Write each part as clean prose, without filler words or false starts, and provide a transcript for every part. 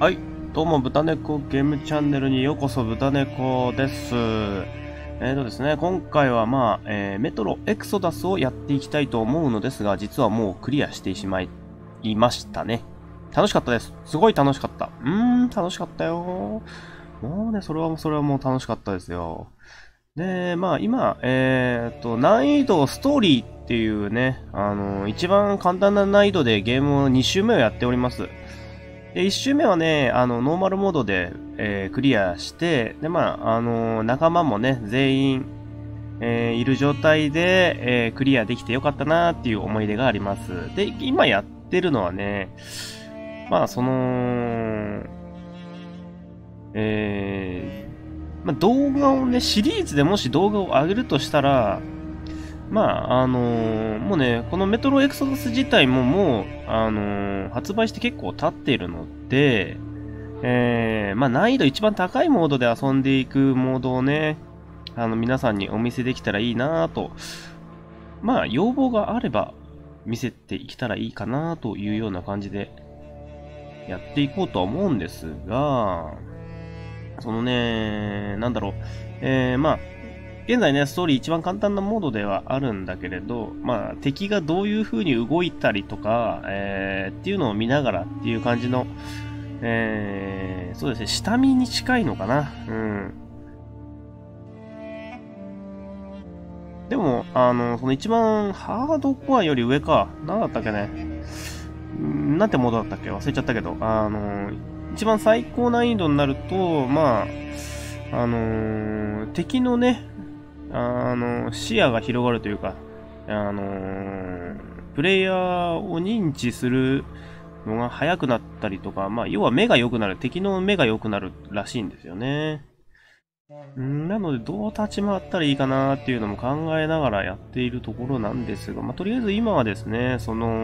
はい、どうも、豚猫ゲームチャンネルにようこそ、豚猫です。ですね、今回はメトロエクソダスをやっていきたいと思うのですが、実はもうクリアしてしまいましたね。楽しかったです。すごい楽しかった。楽しかったよ。もうね、それはもう楽しかったですよ。で、今、難易度ストーリーっていうね、一番簡単な難易度でゲームを2周目をやっております。で、1周目はね、ノーマルモードで、クリアして、で、仲間もね、全員、いる状態で、クリアできてよかったなっていう思い出があります。で、今やってるのはね、動画をね、シリーズでもし動画を上げるとしたら、もうね、このメトロエクソダス自体ももう、発売して結構経っているので、難易度一番高いモードで遊んでいくモードをね、皆さんにお見せできたらいいなぁと、要望があれば見せていけたらいいかなというような感じでやっていこうとは思うんですが、そのね、なんだろう、現在ね、ストーリー一番簡単なモードではあるんだけれど、敵がどういう風に動いたりとか、っていうのを見ながらっていう感じの、そうですね、下見に近いのかな。でも、その一番ハードコアより上か。何だったっけね。なんてモードだったっけ忘れちゃったけど、一番最高難易度になると、敵のね、視野が広がるというか、プレイヤーを認知するのが速くなったりとか、要は目が良くなる、敵の目が良くなるらしいんですよね。なので、どう立ち回ったらいいかなっていうのも考えながらやっているところなんですが、とりあえず今はですね、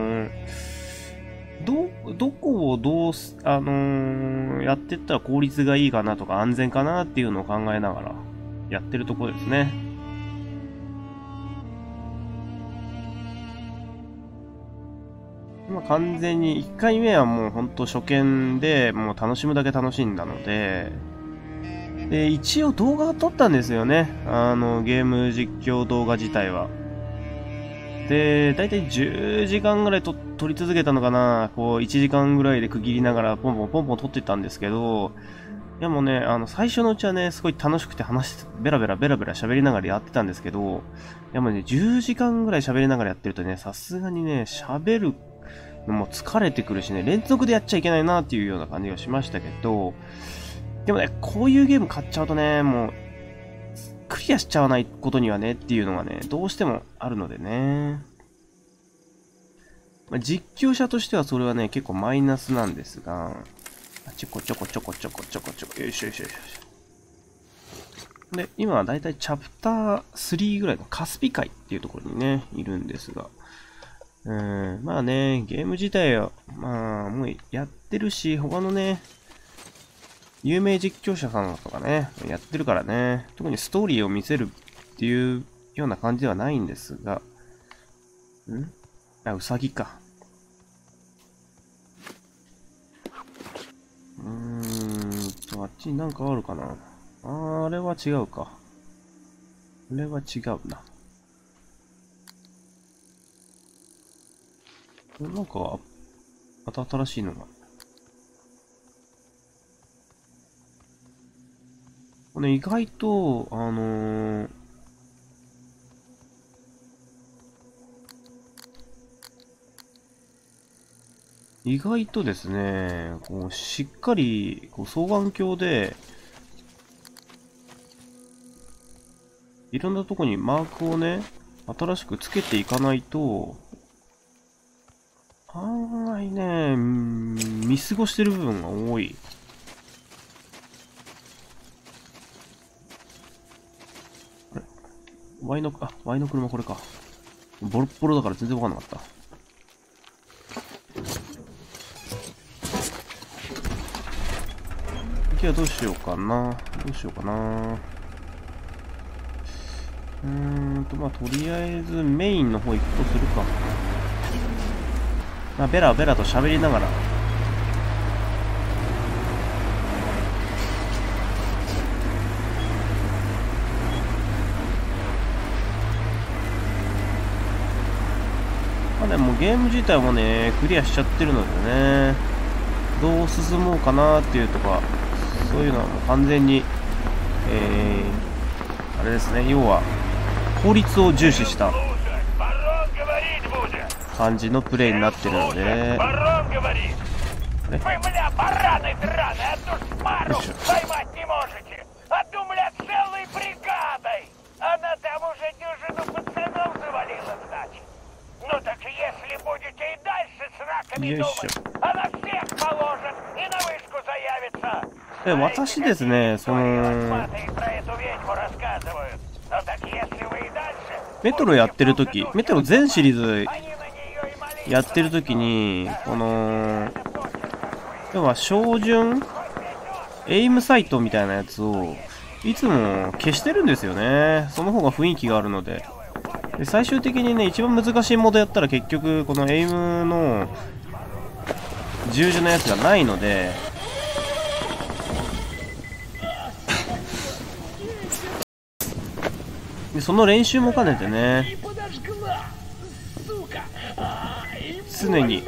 どこをどうやっていったら効率がいいかなとか安全かなっていうのを考えながらやってるところですね。完全に1回目はもうほんと初見でもう楽しむだけ楽しんだので、で、一応動画を撮ったんですよね。ゲーム実況動画自体は。で、だいたい10時間ぐらい撮り続けたのかな。こう、1時間ぐらいで区切りながらポンポン撮ってたんですけど、いやもうね、最初のうちはね、すごい楽しくてベラベラ喋りながらやってたんですけど、いやもうね、10時間ぐらい喋りながらやってるとね、さすがにね、喋るのも疲れてくるしね、連続でやっちゃいけないなっていうような感じがしましたけど、でもね、こういうゲーム買っちゃうとね、もう、クリアしちゃわないことにはねっていうのがね、どうしてもあるのでね。実況者としてはそれはね、結構マイナスなんですが、ちょこ、よいしょよいしょよいしょ。で、今はだいたいチャプター3ぐらいのカスピ海っていうところにね、いるんですが、ゲーム自体は、もうやってるし、他のね、有名実況者さんとかね、やってるからね、特にストーリーを見せるっていうような感じではないんですが、ウサギか。あっちになんかあるかな。あれは違うか。あれは違うな。なんか、また新しいのが。ね、意外と、意外とですね、こうしっかりこう双眼鏡で、いろんなとこにマークをね、新しくつけていかないと、案外ね、見過ごしてる部分が多い。あれワイの車これか。ボロッボロだから全然わかんなかった。次はどうしようかな。とりあえずメインの方行くとするか。ベラベラと喋りながらゲーム自体もね、クリアしちゃってるのでね、どう進もうかなっていうとか、そういうのはもう完全に、あれですね、要は、効率を重視した感じのプレイになってるので、よいしょ。よいしょ。で、私ですね、メトロやってるとき、メトロ全シリーズやってるときに、要は照準エイムサイトみたいなやつをいつも消してるんですよね。その方が雰囲気があるので。で、最終的にね、一番難しいモードやったら結局このエイムの十字のやつがないので、でその練習も兼ねてね、常に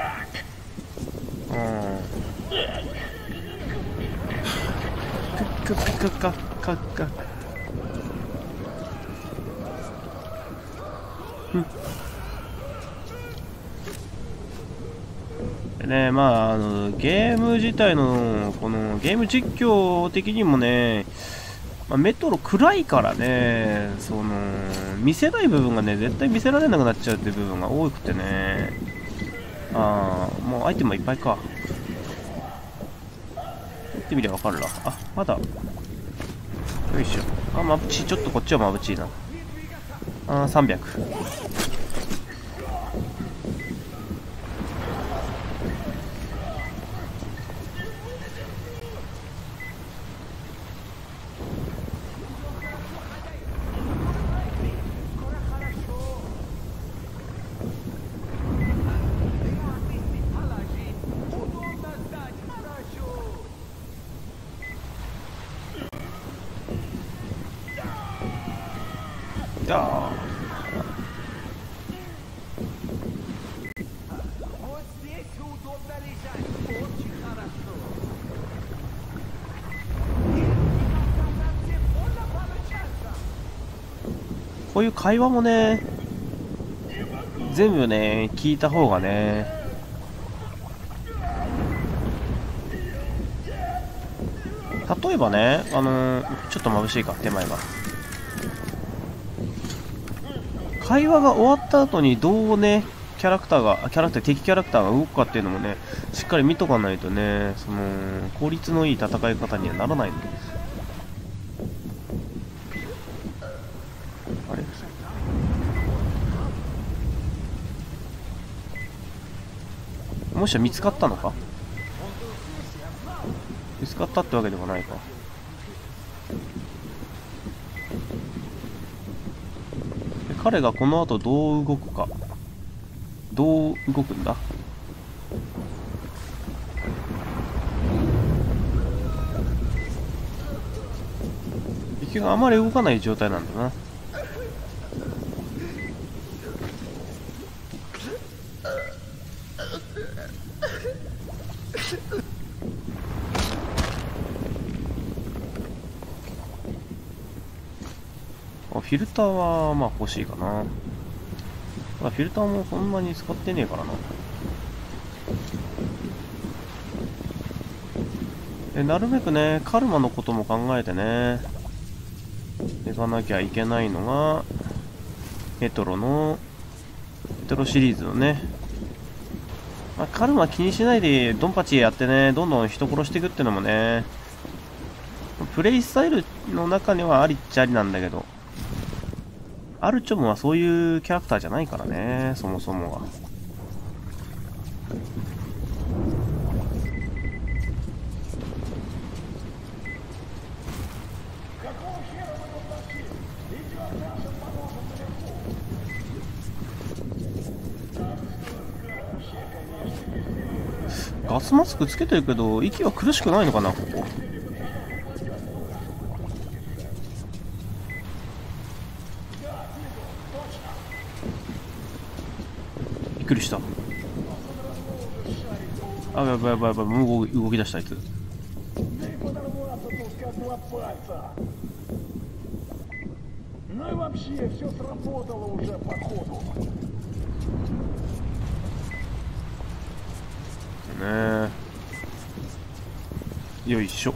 でね、まあ、ゲーム自体の、このゲーム実況的にもね、まあ、メトロ暗いからね、見せない部分がね、絶対見せられなくなっちゃうっていう部分が多くてね、もうアイテムはいっぱいか。やってみりゃわかるな。あ、まだ。よいしょ。あ、まぶちい。ちょっとこっちはまぶちいな。300。こういう会話もね、全部ね、聞いた方がね、例えばね、ちょっと眩しいか、手前が。会話が終わった後にどうね、敵キャラクターが動くかっていうのもね、しっかり見とかないとね、効率のいい戦い方にはならないんで。あれ？もしや見つかったのか？見つかったってわけではないか。彼がこの後どう動くか。どう動くんだ？敵があまり動かない状態なんだな。フィルターはまあ欲しいかな。フィルターもそんなに使ってねえからな。なるべくね、カルマのことも考えてね、いかなきゃいけないのが、メトロシリーズのね、まあ、カルマ気にしないでドンパチやってね、どんどん人殺していくってのもね、プレイスタイルの中にはありっちゃありなんだけど、アルチョムはそういうキャラクターじゃないからね、そもそもは。ガスマスクつけてるけど、息は苦しくないのかな、ここ。 くりした。あ、やばいやばいやばい、もう動き出したあいつ。ねえ、よいしょ。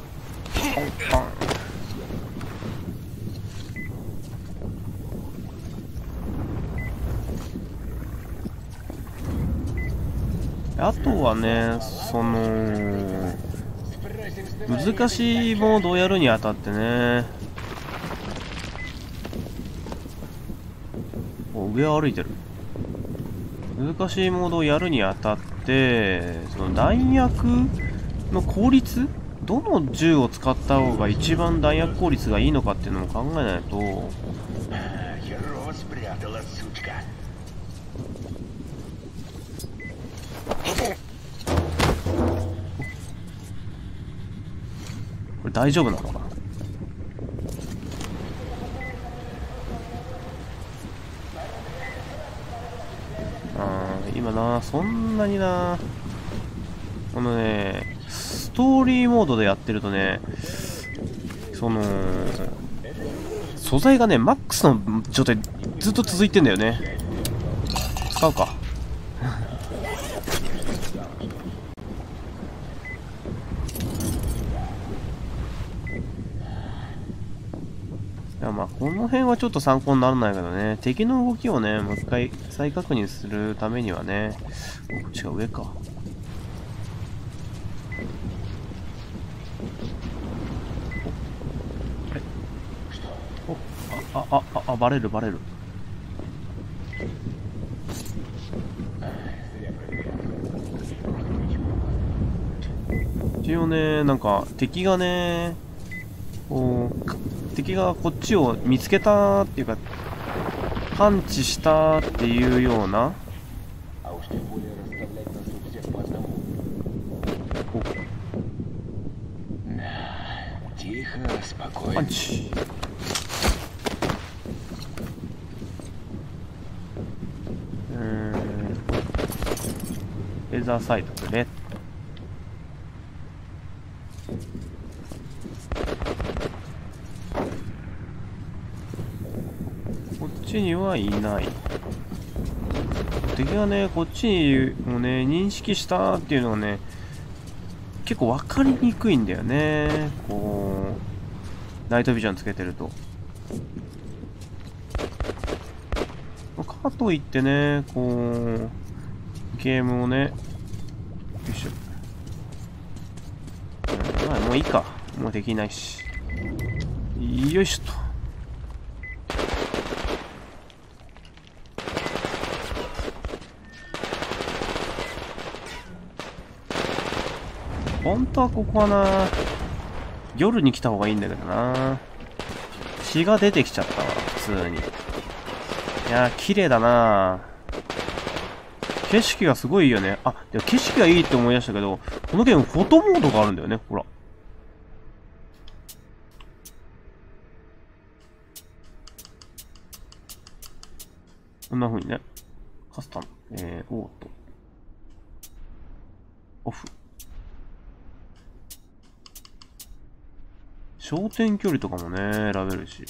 あとはね、難しいモードをやるにあたってね、上を歩いてる。難しいモードをやるにあたって、その弾薬の効率、どの銃を使った方が一番弾薬効率がいいのかっていうのも考えないと。これ大丈夫なのかな。今な、そんなにな、このね、ストーリーモードでやってるとね、素材がね、マックスの状態ずっと続いてんだよね。使うか。いや、まあこの辺はちょっと参考にならないけどね、敵の動きをね、もう一回再確認するためにはね、こっちが上か。バレるバレる。一応ね、なんか敵がね、敵がこっちを見つけたっていうか、探知したっていうような、パンチ。レーザーサイドでね。こっちにはいない。敵がね、こっちをね、認識したっていうのがね、結構分かりにくいんだよね。こう、ナイトビジョンつけてると。かといってね、こう、ゲームをね、よいしょ。まあ、もういいか。もうできないし。よいしょと。本当はここはな、夜に来た方がいいんだけどな。血が出てきちゃったわ、普通に。いやー、綺麗だな。景色がすごいいいよね。あ、でも景色がいいって思い出したけど、このゲームフォトモードがあるんだよね、ほら。こんな風にね。カスタム。オート。オフ。焦点距離とかもね、選べるし。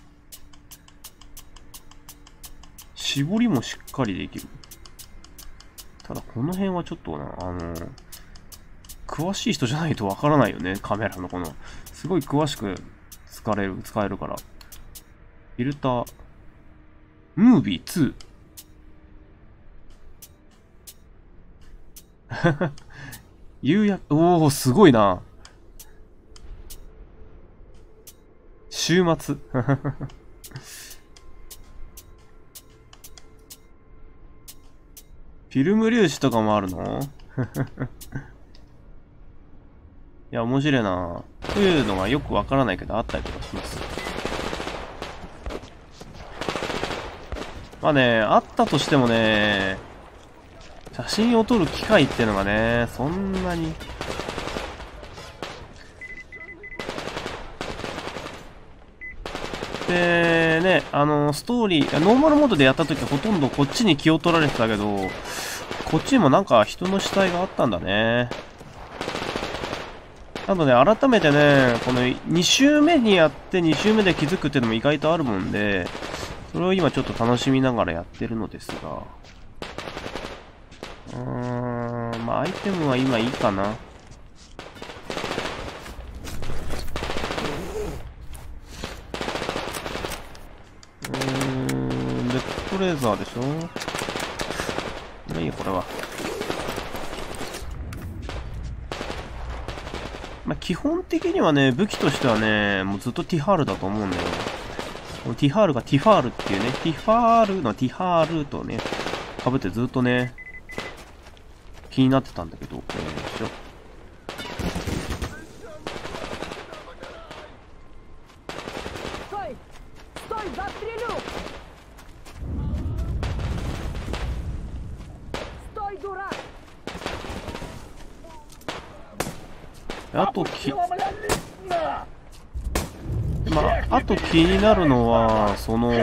絞りもしっかりできる。ただこの辺はちょっとな、詳しい人じゃないとわからないよね、カメラのこの。すごい詳しく使えるから。フィルター。ムービー2。夕焼け、おー、すごいな。週末。フィルム粒子とかもあるのいや、面白いな。というのがよくわからないけど、あったりとかします。まあね、あったとしてもね、写真を撮る機会っていうのがね、そんなに。で、ね、ストーリー、ノーマルモードでやった時はほとんどこっちに気を取られてたけど、 こっちにもなんか人の死体があったんだね。なので改めてね、この2周目にやって2周目で気づくっていうのも意外とあるもんで、それを今ちょっと楽しみながらやってるのですが。まあアイテムは今いいかな。レッドレーザーでしょ。まあいいよ、これは。まあ、基本的にはね、武器としてはね、もうずっとティファールだと思うんだよ。このティファールがティファールっていうね、ティファールのティファールとね、被ってずっとね、気になってたんだけど、あと気になるのは、その、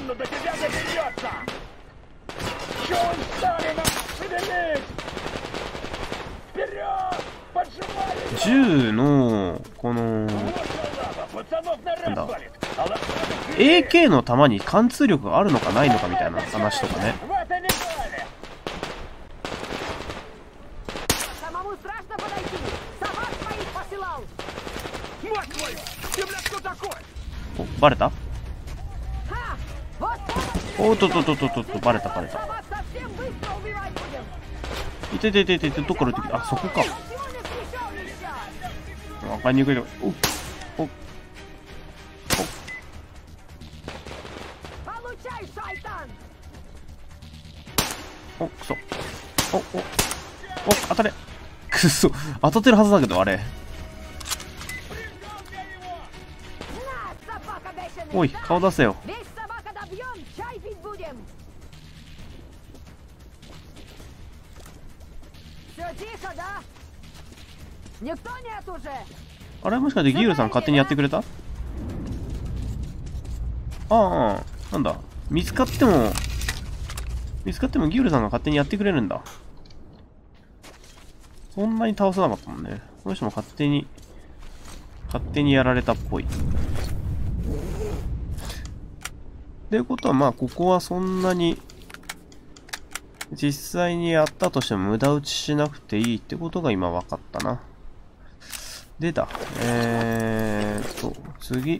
銃の、この、なんだ、AK の弾に貫通力があるのかないのかみたいな話とかね。お、バレた？おっとっとっとっとっと、バレた。いて、どっから出てきた？あ、そこか。わかりにくいと。お、くそ。当たれ。くそ。当たってるはずだけど、あれ。おい、顔出せよ。あれもしかしてギールさん勝手にやってくれた？なんだ。見つかってもギールさんが勝手にやってくれるんだ。そんなに倒さなかったもんね。この人も勝手にやられたっぽい。ということは、まあ、ここはそんなに、実際にやったとしても無駄打ちしなくていいってことが今分かったな。でだ。次。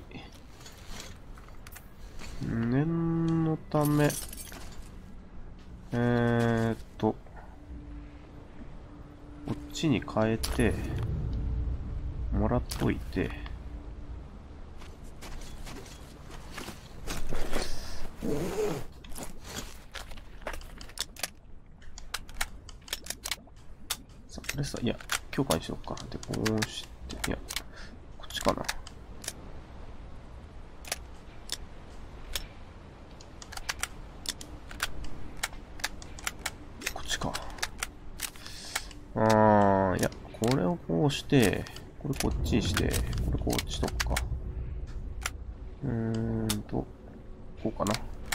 念のため、こっちに変えて、もらっといて、さあ、これさ、いや、強化にしようか。で、こうして、いや、こっちかな。こっちか。いや、これをこうして、これこっちにして、これこっちとか。こうかな。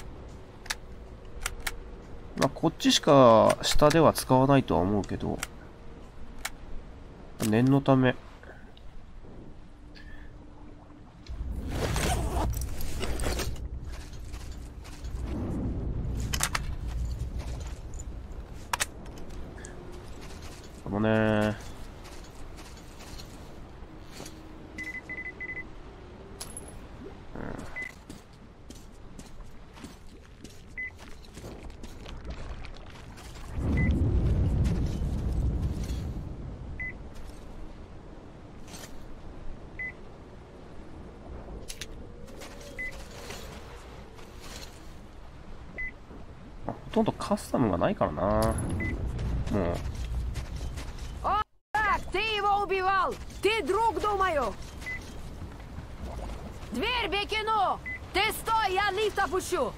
まあ、こっちしか下では使わないとは思うけど、念のため。このね、ほとんどカスタムがないからな。もう。 Ты его убивал! Ты друг, думаю! Дверь Бекину! Ты стой, я лифт опущу!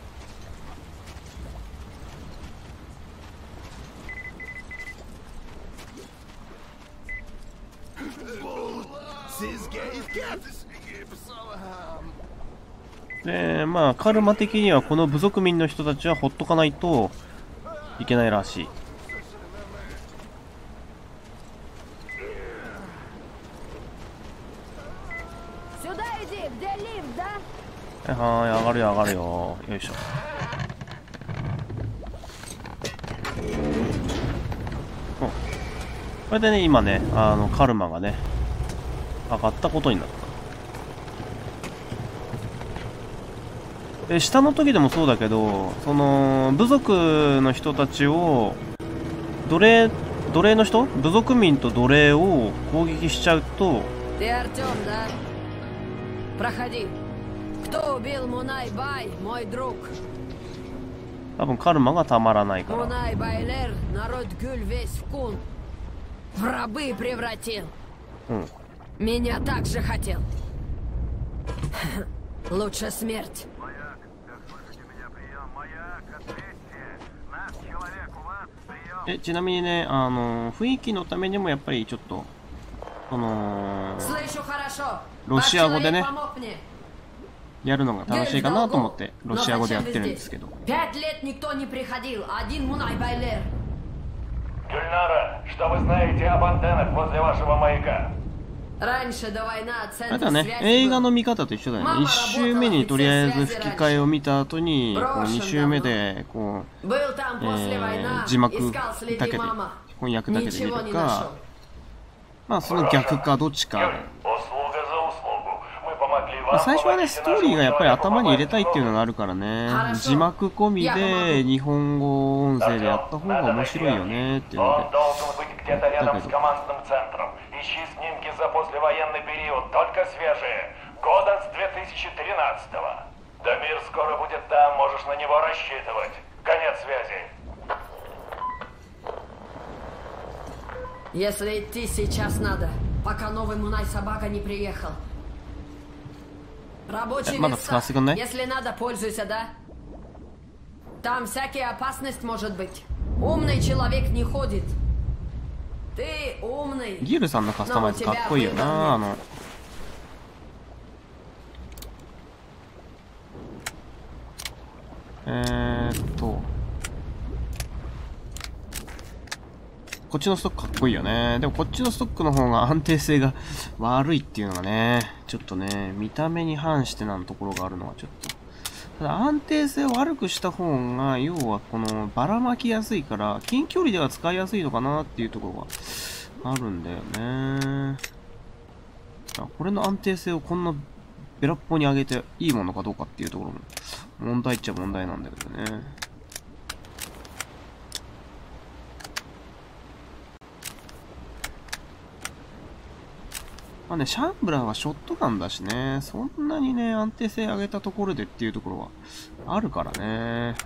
で、まあ、カルマ的にはこの部族民の人たちはほっとかないといけないらしい。 да? はいはい、上がるよ上がるよ。よいしょ。お、これでね、今ね、カルマがね、上がったことになった。で、下の時でもそうだけど、その、部族の人たちを、奴隷の人、部族民と奴隷を攻撃しちゃうと、 Ты Артём, да? Проходи. Кто убил Мунай-Бай, мой друг? 多分カルマがたまらないから。 Мунай-Байлер народ Гюль весь в кун. В рабы превратил. うん。 Меня так же хотел. Лучше смерть. Маяк, как слышите меня, прием. Маяк, ответьте. Наш человек у вас, прием. ちなみにね、雰囲気のためにもやっぱりちょっと、 Слышу хорошо. ロシア語でね、 Помог мне. やるのが楽しいかなと思ってロシア語でやってるんですけど。 5 лет никто не приходил. Один Мунай-Байлер. Гюльнара, что вы знаете об антеннах возле вашего маяка? Раньше до войны あれ центр だね、 связи 映画 был. の見方と一緒だよね。1周目にとりあえず吹き替えを見た後に、こう2周目でこう、 Был там после войны. 字幕 Искал だ следы けで、 мама. 翻訳だけで見 Ничего る не か нашел.、 まあその逆かどっちか。 Услуга за услугу. Мы помогли まあ вам. 最初はね、 помогите ストーリーがやっぱり頭に入れたいっていうのがあるからね、 хорошо. 字幕込みで日本語音声でやった方が面白いよねっていうの Он で。 должен быть где-то рядом с это. командным центром. Ищи снимки за послевоенный период, только свежие. Года с 2013-го. Дамир скоро будет там, можешь на него рассчитывать. Конец связи. Если идти сейчас надо, пока новый Мунай-собака не приехал. Рабочий Мама, места. сказка, не? Если надо, пользуйся, да? Там всякая опасность может быть. Умный человек не ходит. Ты умный. ギルさんのカスタマイズかっこいいよな。こっちのストックかっこいいよね。でもこっちのストックの方が安定性が悪いっていうのがね、ちょっとね、見た目に反してなところがあるのはちょっと。ただ安定性を悪くした方が、要はこのばらまきやすいから、近距離では使いやすいのかなっていうところがあるんだよね。これの安定性をこんなべらっぽに上げていいものかどうかっていうところも問題っちゃ問題なんだけどね。まあね、シャンブラーはショットガンだしね、そんなにね、安定性上げたところでっていうところはあるからね。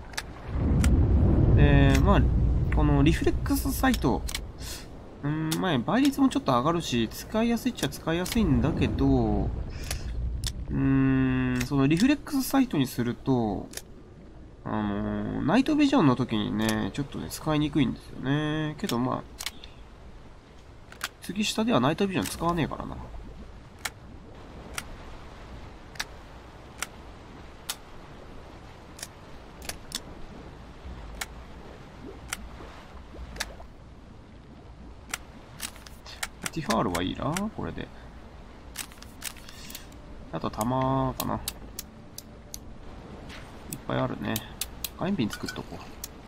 で、まあ、このリフレックスサイト、まあ、倍率もちょっと上がるし、使いやすいっちゃ使いやすいんだけど、そのリフレックスサイトにすると、ナイトビジョンの時にね、ちょっとね、使いにくいんですよね。けどまあ、次下ではナイトビジョン使わねえからな。ティファールはいいな、これで。あと弾かな。いっぱいあるね。火炎瓶作っとこう。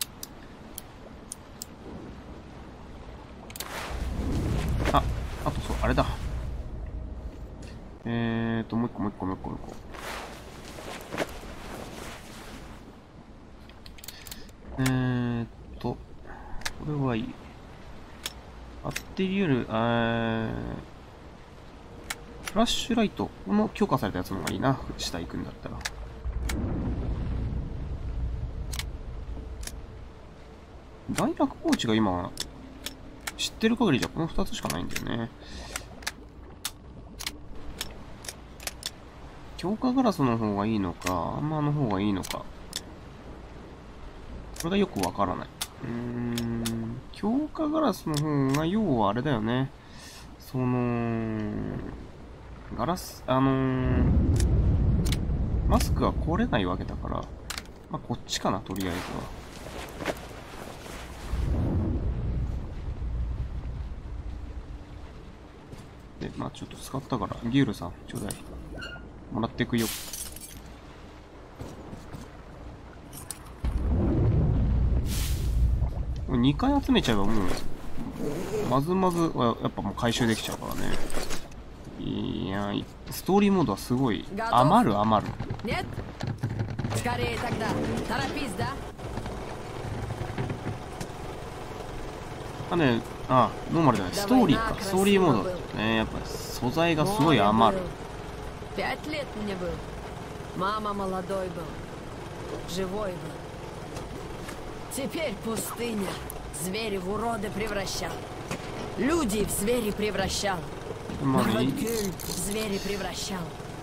あとそう、あれだ。もう一個。これはいい。バッテリーより、フラッシュライトの強化されたやつの方がいいな。下行くんだったら。弾薬ポーチが今、知ってる限りじゃこの2つしかないんだよね。強化ガラスの方がいいのか、アーマーの方がいいのか。これがよくわからない。強化ガラスの方が、要はあれだよね。ガラス、マスクは壊れないわけだから、まあ、こっちかな、とりあえずは。で、まあちょっと使ったから、ギュールさん、ちょうだい。 もらってくよ。2回集めちゃえばもう、まずまずはやっぱもう回収できちゃうからね。いや、ストーリーモードはすごい余る。 Нет? Скорее тогда. Торопись, да? ノーマルじゃない、ストーリーか。ストーリーモードだとね、やっぱ素材がすごい余る。 5 лет мне был. Мама молодой был. Живой был. Теперь пустыня. Звери в уроды превращал. Люди в звери превращал. Народ в звери превращал.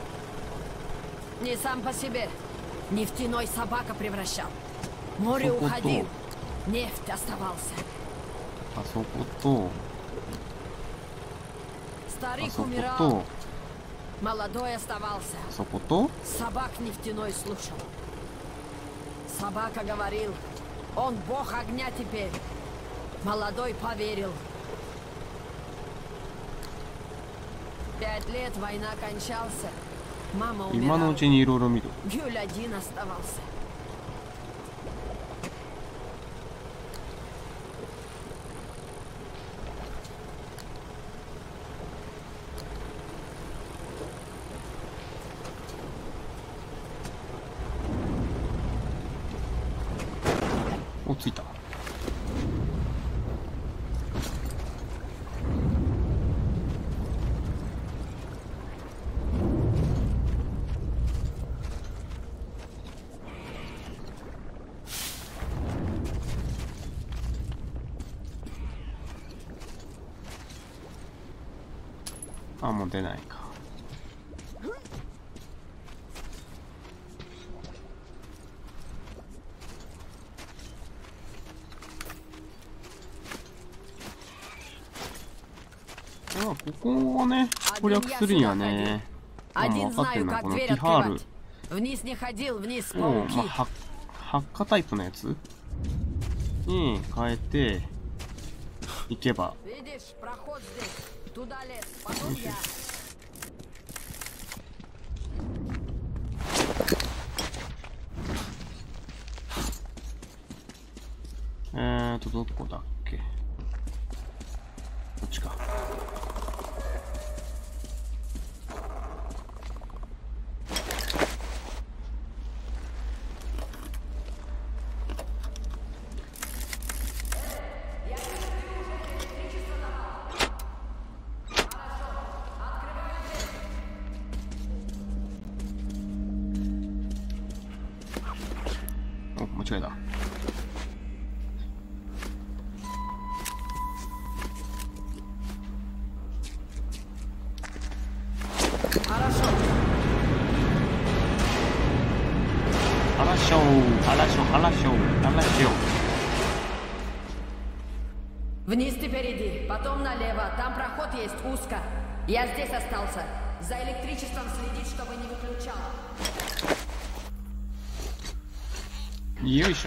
Не сам по себе. Нефтяной собака превращал. Море уходил. Нефть оставался. あそことあ Старик そこ умирал. と Молодой оставался. あそこと Собак нефтяной слушал. Собака говорил, он бог огня теперь. Молодой поверил. 5 лет война кончался. Мама 今のう умирала. ちにいろいろ見る。 Гюль один оставался. お、着いた。あ、もう出ないか。ここをね、攻略するにはね、 Один 分かってる знаю, のは как このテ дверь ィハール открывать. Вниз не ходил, вниз を、 пауки. 発火タイプのやつに変えていけば。 Видишь, проход здесь. Туда лез, потом я. どこだっけ。こっちか。お、間違いだ。 Хорошо. Хорошо. Вниз теперь иди, потом налево. Там проход есть, узко. Я здесь остался. За электричеством следить, чтобы не выключал. よいしょ。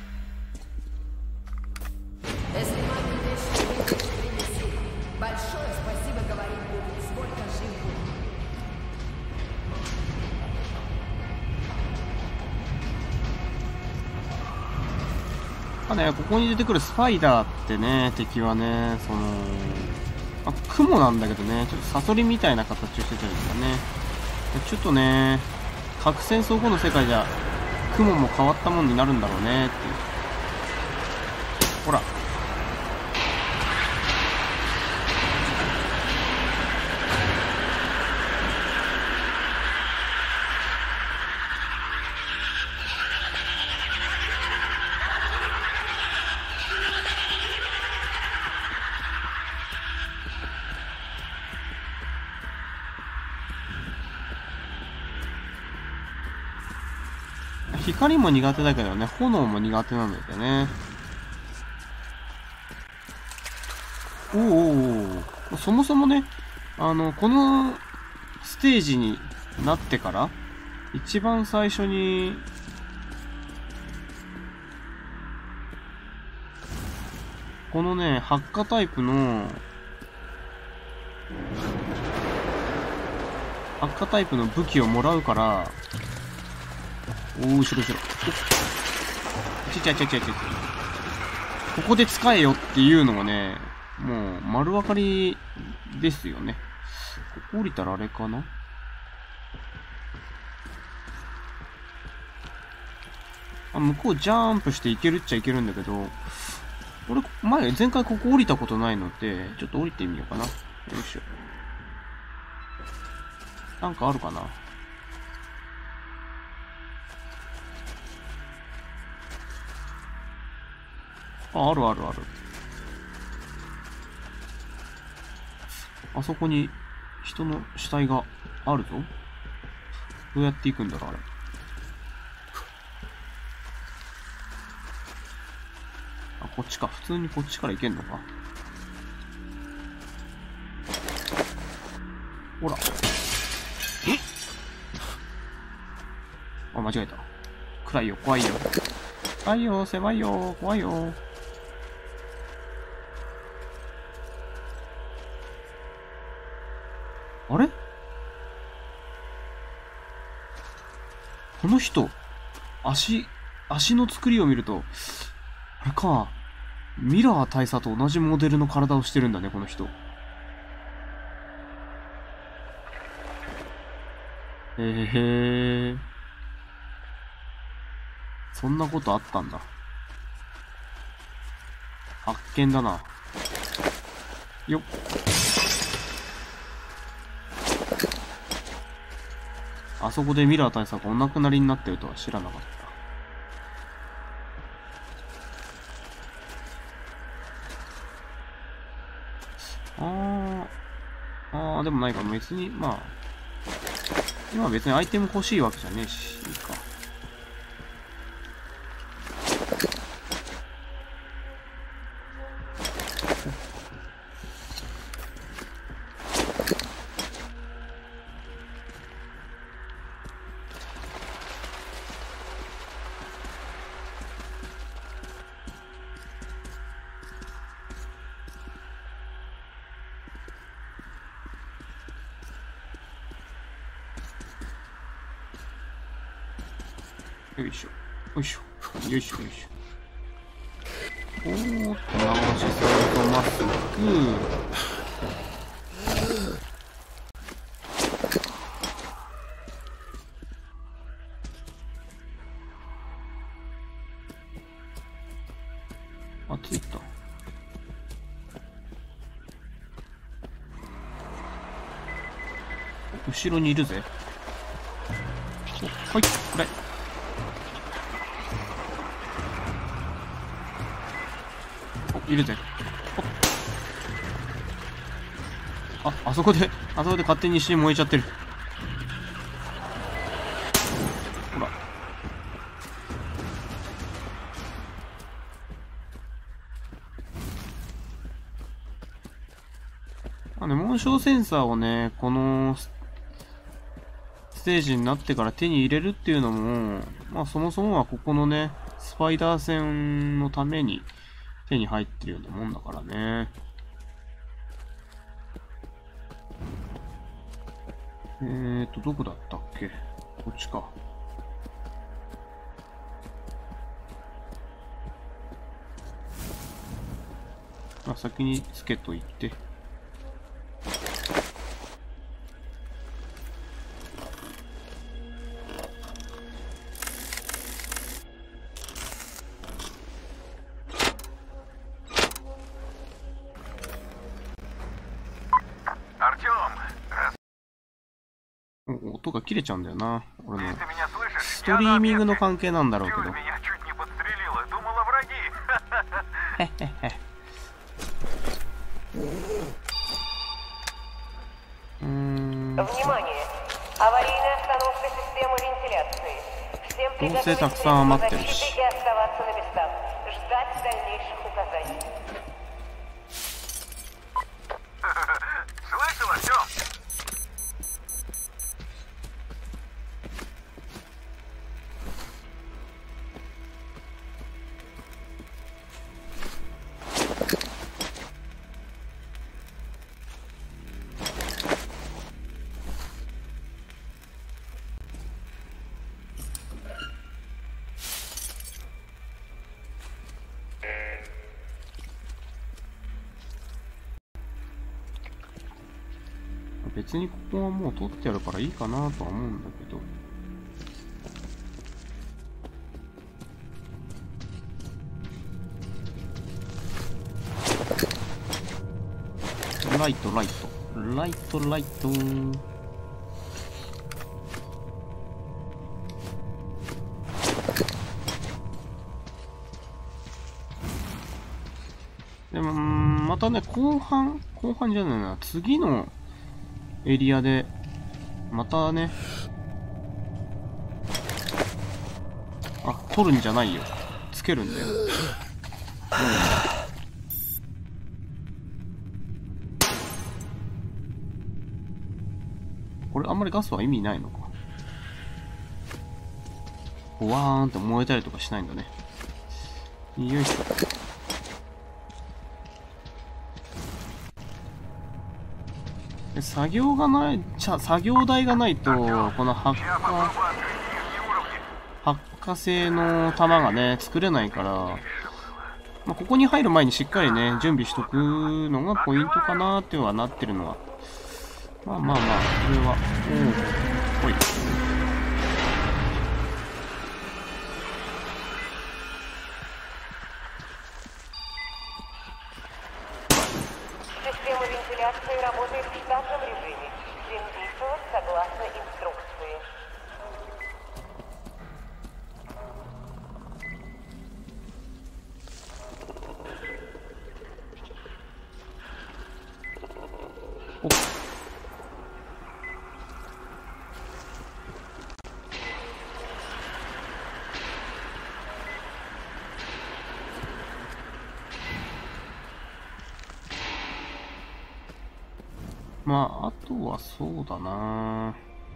Если маме вещи выкинешь, принеси. Большое спасибо говорить будет, сколько жив будет. ここに出てくるスパイダーってね、敵はね、雲なんだけどね、ちょっとサソリみたいな形をしてたりとかね。ちょっとね、核戦争後の世界じゃ、雲も変わったもんになるんだろうね、っていう。ほら。光も苦手だけどね、炎も苦手なんだよね。そもそもね、このステージになってから、一番最初に、このね、発火タイプの、 赤タイプの武器をもらうから、おー、後ろ後ろ。ちょ。ここで使えよっていうのがね、もう丸分かりですよね。ここ降りたらあれかな？向こうジャンプしていけるっちゃいけるんだけど、俺、前回ここ降りたことないので、ちょっと降りてみようかな。よいしょ。なんかあるかな？ある。あそこに人の死体があるぞ。どうやって行くんだろう、あれ。あ、こっちか。普通にこっちから行けんのか。ほら。あ、間違えた。暗いよ、怖いよ。怖いよ、狭いよ、怖いよ。あれ？この人、足の作りを見ると、あれか、ミラー大佐と同じモデルの体をしてるんだね、この人。そんなことあったんだ。発見だな。よっ。あそこでミラー大佐がお亡くなりになってるとは知らなかった。でもないか。別に、まあ、今別にアイテム欲しいわけじゃねえし、いいか。よいしょ。よいしょ。よいしょ、よいしょ。おーっと、直しさんとまっすぐ。あ、ついた。後ろにいるぜ。はい、これ。いるぜ。あそこで勝手に石に燃えちゃってる。ほら。モーションセンサーをね、このステージになってから手に入れるっていうのも、まあそもそもはここのね、スパイダー戦のために手に入ってるようなもんだからね。どこだったっけ？こっちか。まあ、先につけといて。音が切れちゃうんだよな。俺のストリーミングの関係なんだろうけど。へへへ。どうせたくさん余ってるし。 別にここはもう取ってあるからいいかなとは思うんだけど。ライト、ライト。ライト、ライト。でも、またね、後半じゃないな、次のエリアで、またね、あ、取るんじゃないよ。つけるんだよ。これあんまりガスは意味ないのか。ボワーンって燃えたりとかしないんだね。よいしょ。作業台がないと、この発火性の弾がね、作れないから、まあ、ここに入る前にしっかりね、準備しとくのがポイントかなってはなってるのは。まあまあまあ、これは、ほい。 Система вентиляции работает в штатном режиме. Всем действовать согласно инструкции. まあ、あとはそうだな、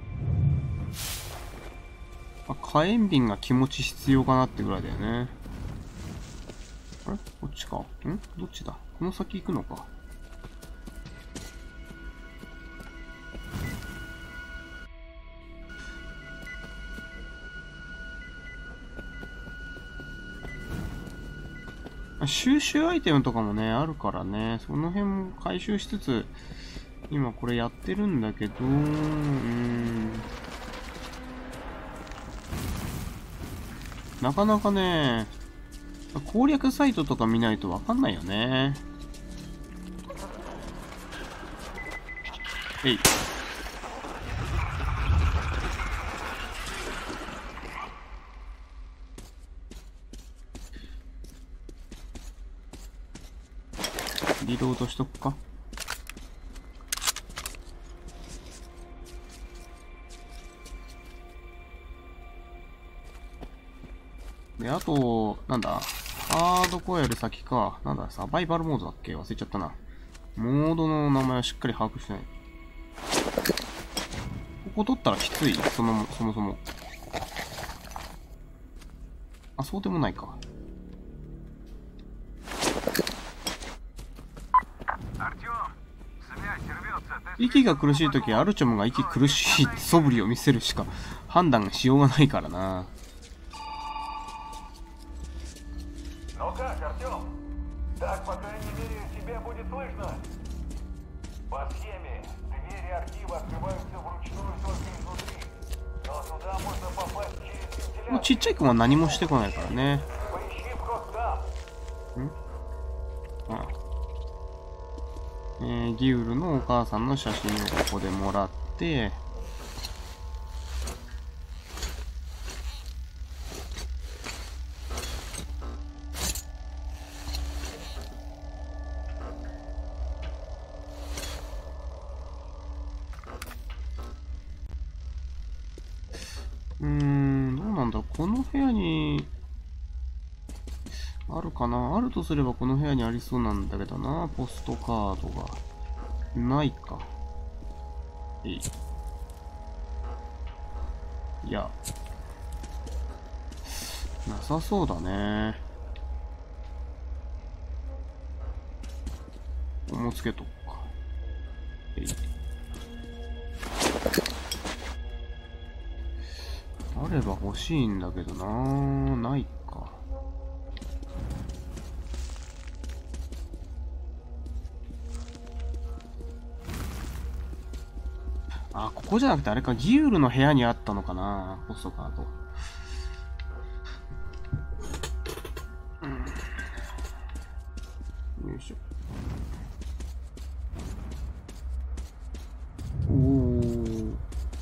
火炎瓶が気持ち必要かなってぐらいだよね。あれこっちか。どっちだ、この先行くのか。収集アイテムとかもね、あるからね、その辺も回収しつつ、今これやってるんだけど、なかなかね、攻略サイトとか見ないとわかんないよね。えい。リロードしとくか。で、あと、なんだハードコアより先か。なんだサバイバルモードだっけ忘れちゃったな。モードの名前はしっかり把握してない。ここ取ったらきついそもそも。あ、そうでもないか。息が苦しいとき、アルチョムが息苦しいって素振りを見せるしか判断しようがないからな。 Ну как, Артём? Так, по крайней мере, тебя будет слышно. По схеме, двери архива открываются вручную только изнутри. Но туда можно попасть через вентиляцию. ちっちゃい子は何もしてこないからね。 Поищи вход там. ギウルのお母さんの写真をここでもらって、どうなんだろう、この部屋にあるかな。あるとすればこの部屋にありそうなんだけどな。ポストカードがないか。いや、なさそうだね。ここもつけとくか。あれば欲しいんだけどな。ないか。 あ、ここじゃなくてあれか、ギウルの部屋にあったのかな、ポストカード。よいしょ。おー。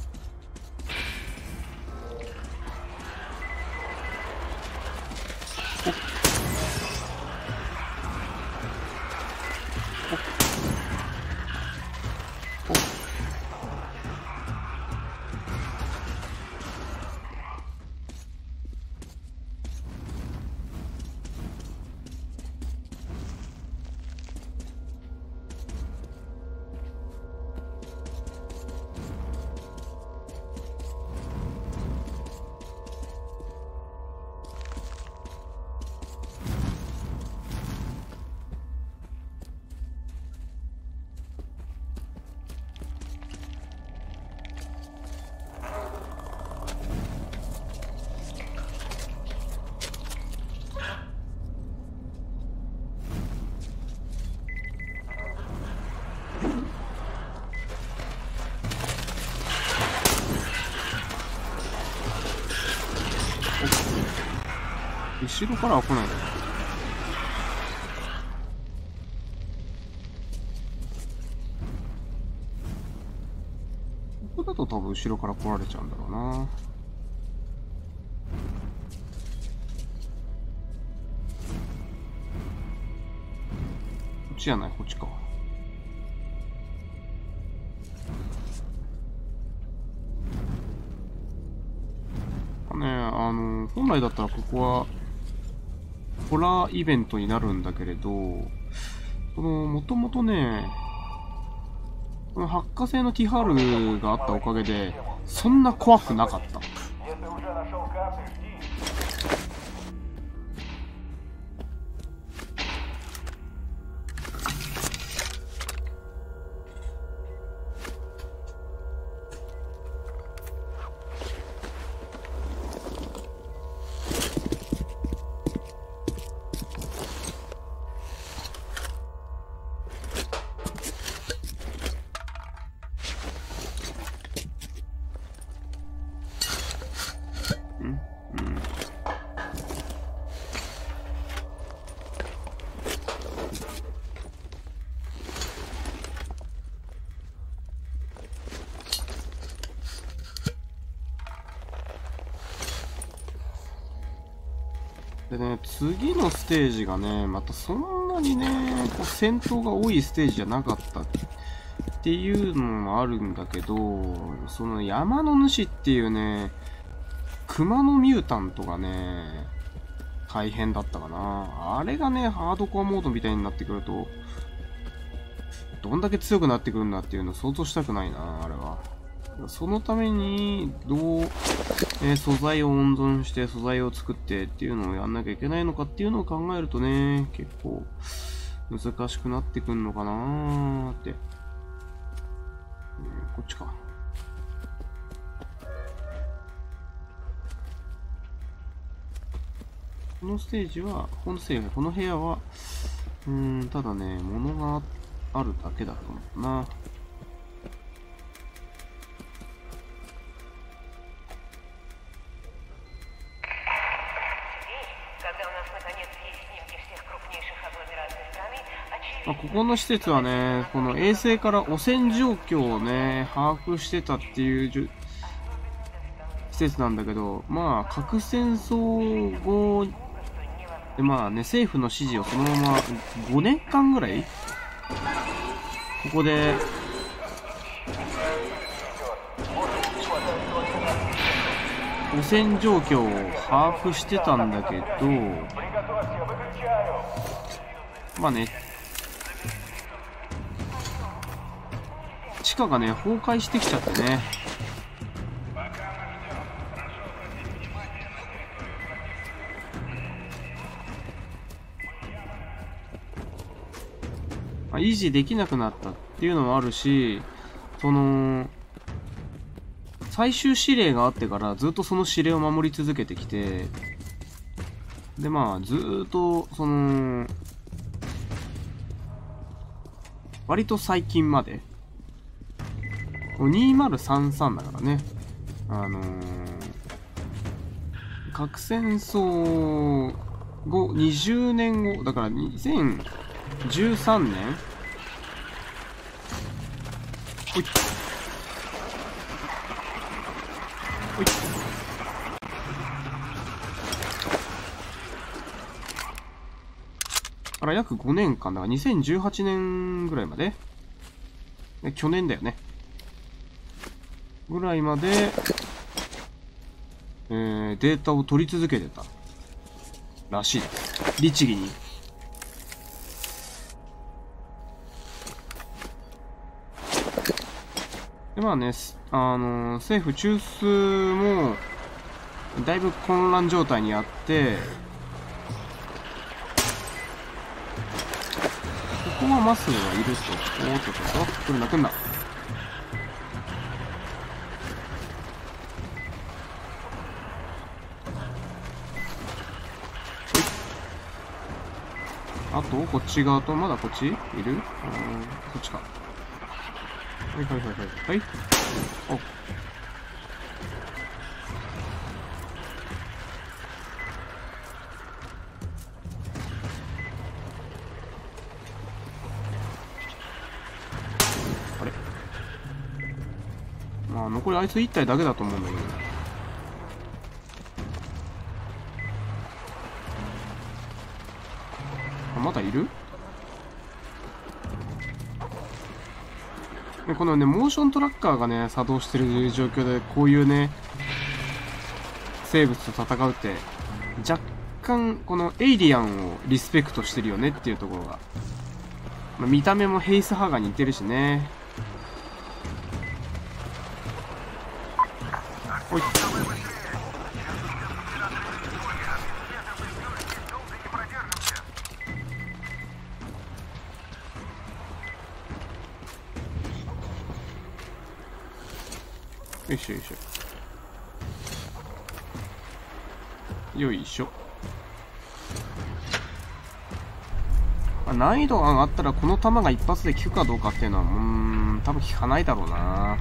後ろからは来ないの？ここだと多分後ろから来られちゃうんだろうな。こっちじゃない、こっちか。本来だったらここはホラーイベントになるんだけれど、もともとね、この発火性のティハルがあったおかげで、そんな怖くなかった。でね、次のステージがね、またそんなにね、こう戦闘が多いステージじゃなかったっていうのもあるんだけど、その山の主っていうね、熊のミュータントがね、大変だったかな。あれがね、ハードコアモードみたいになってくると、どんだけ強くなってくるんだっていうのを想像したくないな、あれは。そのために、どう、素材を温存して素材を作ってっていうのをやんなきゃいけないのかっていうのを考えるとね、結構難しくなってくんのかなーって。こっちか。このステージは、この部屋は、ただね、物があるだけだと思うな。ここの施設はね、この衛星から汚染状況をね、把握してたっていう施設なんだけど、まあ、核戦争後で、まあね、政府の指示をそのまま5年間ぐらい、ここで、汚染状況を把握してたんだけど、まあね、地下がね、崩壊してきちゃってね。維持できなくなったっていうのもあるし、最終指令があってからずっとその指令を守り続けてきて、でまあずーっと割と最近まで 2033だからね。核戦争後、20年後、だから2013年ほい。ほい。から約5年間だから2018年ぐらいまで、去年だよね。ぐらいまで、データを取り続けてたらしいです。律儀に。で、まあね、政府中枢も、だいぶ混乱状態にあって、ここはマッスルがいると。おーっと、来るな、来るな。あと、こっち側と、まだこっちいる？こっちか。はいはいはいはい。はい。お。あれ？まあ、残りあいつ1体だけだと思うんだけど。まだいる？このね、モーショントラッカーがね、作動してる状況で、こういうね、生物と戦うって、若干、このエイリアンをリスペクトしてるよねっていうところが。まあ、見た目もヘイスハーが似てるしね。ほい。よいしょよいしょ。よいしょ。難易度が上がったらこの弾が一発で効くかどうかっていうのは、多分効かないだろうな。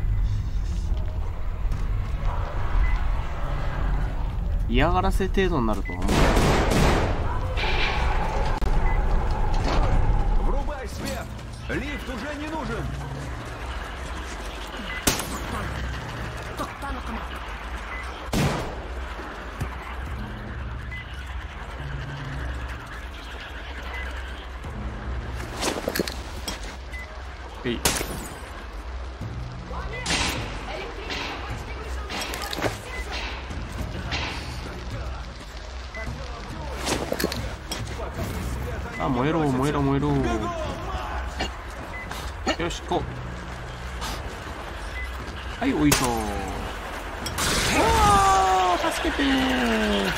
嫌がらせ程度になるとは思う。あ、燃えろ燃えろ燃えろ。よし、こう。はい、おいしょ。あー、助けてー。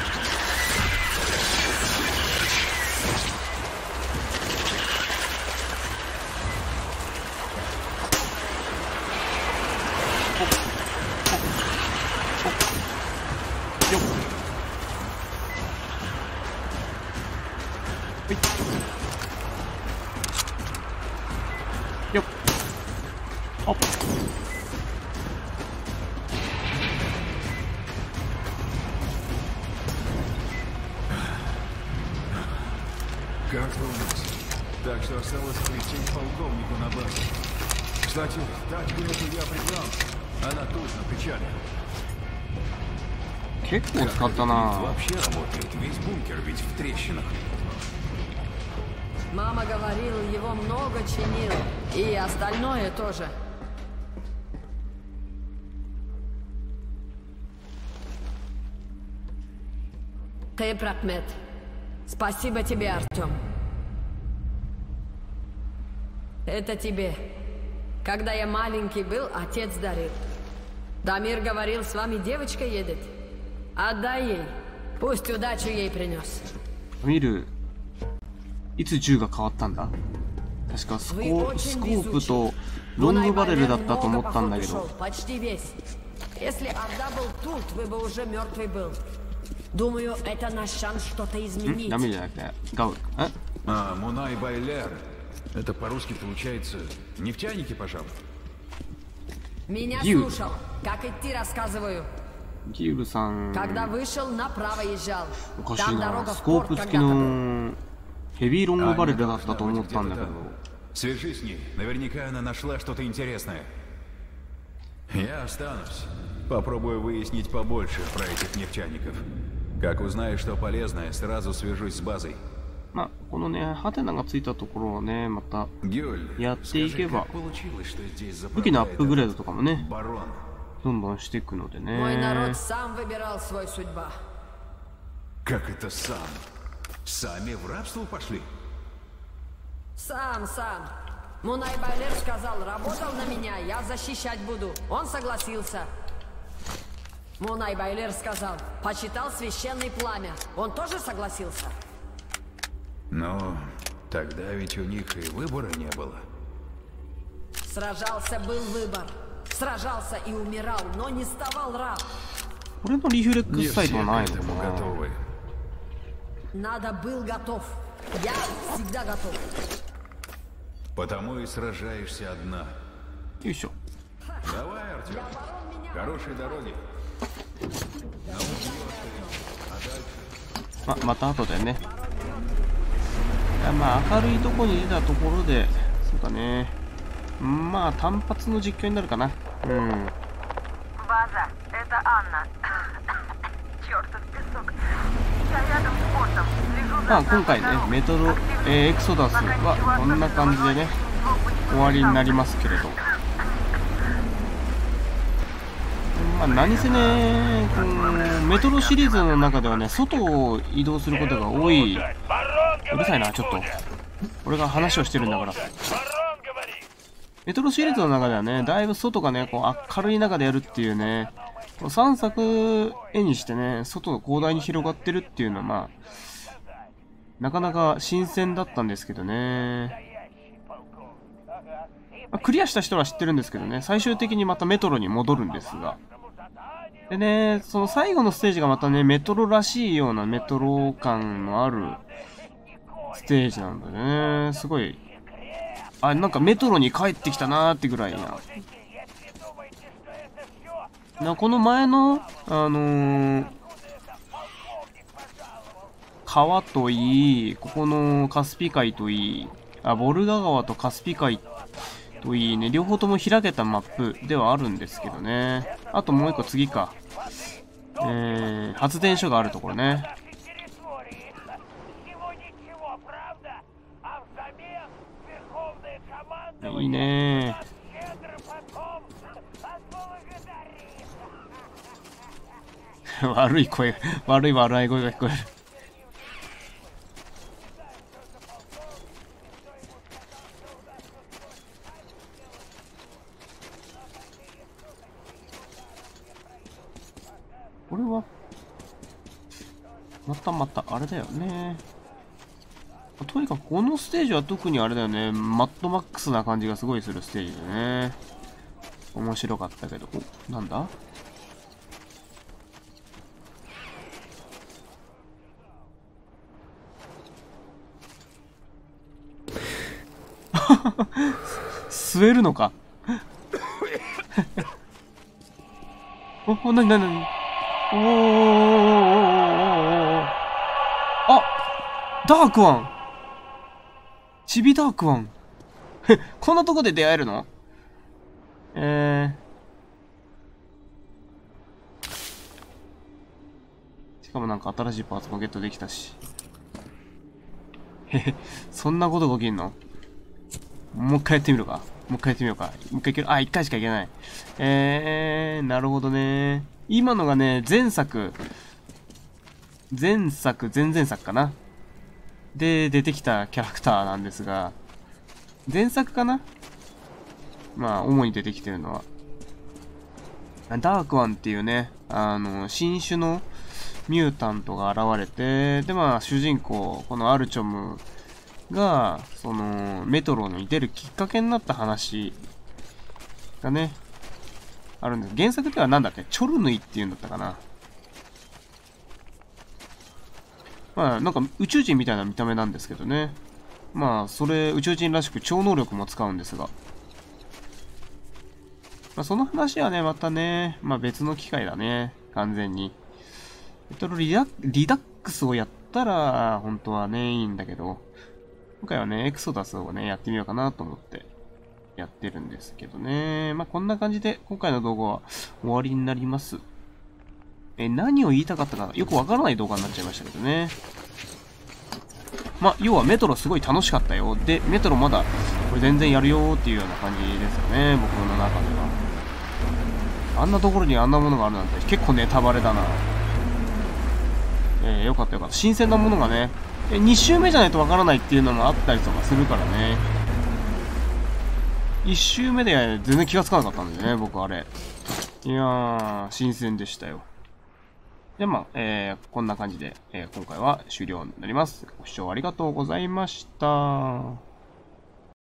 Так что осталось прийти к полковнику на базе. Кстати, тачку эту я прибрал. Она тут, на причале. 結構使ったな。 Вообще работает. Весь бункер ведь в трещинах. Мама говорила, его много чинил. И остальное тоже. Ты прокмет. Спасибо тебе, Артем. Это тебе. Когда я маленький был, отец дарил. Дамир говорил, с вами девочка едет. Отдай ей. Пусть удачу ей принес. 見る。いつ銃が変わったんだ？確かスコープとロングバレルだったと思ったんだけど。 Почти весь. Если Орда был тут, вы бы уже мертвый был. Думаю, это наш шанс что-то изменить. ダメじゃなくて、ガウ。 А, Мунай Байлер. Это по-русски получается нефтяники, пожалуй. Меня Гил. слушал. Как идти, рассказываю. ギーブさん、 Когда вышел, направо езжал. おかしい Там な。 дорога ス в コー порт プ付き когда-то был. のヘビーロングバレルだ Аня ったと思 должна ったん быть だけ где-то ど。 там. Свяжись с ней. Наверняка она нашла что-то интересное. Я останусь. Попробую выяснить побольше про этих нефтяников. Как узнаю, что полезное, сразу свяжусь с базой. まあ、このね、ハテナがついたところをね、また、 Гюль, Я скажи, тебе как ба. получилось, что здесь 武器のアップグレー заправляет ドとかもね、 барон? どんどんしていくので Мой народ ね。 сам выбирал свой судьба. Как это сам? Сами в рабство пошли? Сам. Мунай Байлер сказал, работал на меня, я защищать буду. Он согласился. Мунай Байлер сказал, почитал священный пламя. Он тоже согласился. Но тогда ведь у них и выбора не было. Сражался, был выбор. Сражался и умирал, но не ставал раб. これのリフレック Не スサイト все は к ない этому のかな。 готовы. Надо был готов. Я всегда готов. Потому и сражаешься одна. よいしょ。 Давай, Артем. Хорошей дороги. また後でね。いやまあ、明るいとこに出たところで、そうだね。まあ、単発の実況になるかな。うん。 База, это Анна. Чёртов песок. Я рядом с портом. Слежу まあ、 за 今回ね、メトロ、エクソダスはこんな感じでね、終わりになりますけれど。まあ、何せね、このメトロシリーズの中ではね、外を移動することが多い。うるさいな、ちょっと。俺が話をしてるんだから。メトロシリーズの中ではね、だいぶ外がね、こう明るい中でやるっていうね、3作絵にしてね、外の広大に広がってるっていうのはまあ、なかなか新鮮だったんですけどね。まあ、クリアした人は知ってるんですけどね、最終的にまたメトロに戻るんですが。でね、その最後のステージがまたね、メトロらしいようなメトロ感のあるステージなんだね。すごい、あ、なんかメトロに帰ってきたなーってぐらいな。この前の、川といい、ここのカスピ海といい、ボルガ川とカスピ海といいね、両方とも開けたマップではあるんですけどね。あともう一個次か。発電所があるところね。いいねー。悪い声、悪い笑い声が聞こえる。これはまたあれだよね。とにかくこのステージは特にあれだよね、マッドマックスな感じがすごいするステージでね。面白かったけど、お、なんだ吸えるのかお、なにおー、あ、ダークワン、チビダークワンこんなとこで出会えるの？しかもなんか新しいパーツもゲットできたしそんなことが起きんの？もう一回やってみるか。もう一回やってみようか。もう一回いける？あ、一回しかいけない。なるほどね。今のがね、前々作かなで出てきたキャラクターなんですが、前作かな？まあ、主に出てきてるのは、ダークワンっていうね、新種のミュータントが現れて、で、まあ、主人公、このアルチョムが、その、メトロに出るきっかけになった話がね、あるんです。原作ではなんだっけ？チョルヌイっていうんだったかな。まあ、なんか宇宙人みたいな見た目なんですけどね。まあ、それ、宇宙人らしく超能力も使うんですが。 まあ、その話はね、またね、まあ別の機会だね。完全に。リダックスをやったら、本当はね、いいんだけど、今回はね、エクソダスをね、やってみようかなと思って、やってるんですけどね。まあこんな感じで、今回の動画は終わりになります。何を言いたかったか、よくわからない動画になっちゃいましたけどね。まあ、要はメトロすごい楽しかったよ。で、メトロまだ、これ全然やるよっていうような感じですよね、僕の中では。あんなところにあんなものがあるなんて結構ネタバレだな。よかったよかった。新鮮なものがね、2周目じゃないとわからないっていうのもあったりとかするからね。1周目で全然気がつかなかったんでね、僕あれ。いやー、新鮮でしたよ。で、まあ、こんな感じで、今回は終了になります。ご視聴ありがとうございました。